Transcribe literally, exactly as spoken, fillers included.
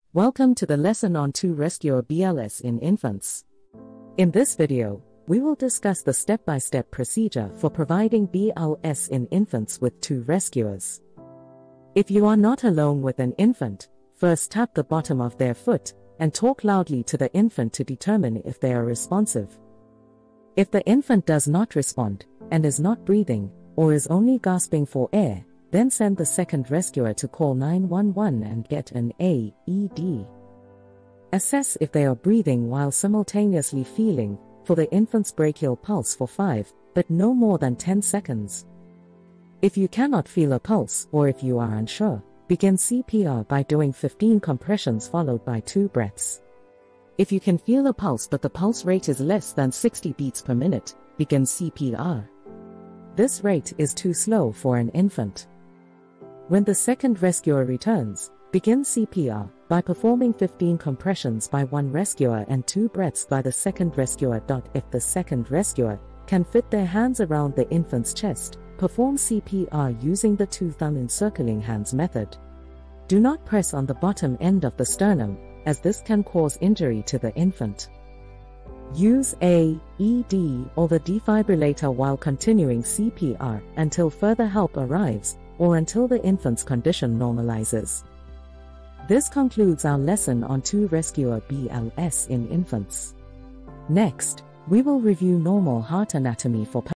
Welcome to the lesson on to rescue B L S in infants. In this video, we will discuss the step-by-step procedure for providing B L S in infants with two rescuers. If you are not alone with an infant, first tap the bottom of their foot and talk loudly to the infant to determine if they are responsive. If the infant does not respond, and is not breathing, or is only gasping for air, then send the second rescuer to call nine one one and get an A E D. Assess if they are breathing while simultaneously feeling for the infant's brachial pulse for five, but no more than ten seconds. If you cannot feel a pulse or if you are unsure, begin C P R by doing fifteen compressions followed by two breaths. If you can feel a pulse but the pulse rate is less than sixty beats per minute, begin C P R. This rate is too slow for an infant. When the second rescuer returns, begin C P R by performing fifteen compressions by one rescuer and two breaths by the second rescuer. If the second rescuer can fit their hands around the infant's chest, perform C P R using the two thumb encircling hands method. Do not press on the bottom end of the sternum, as this can cause injury to the infant. Use A E D or the defibrillator while continuing C P R until further help arrives, or until the infant's condition normalizes. This concludes our lesson on to rescue B L S in infants. Next, we will review normal heart anatomy for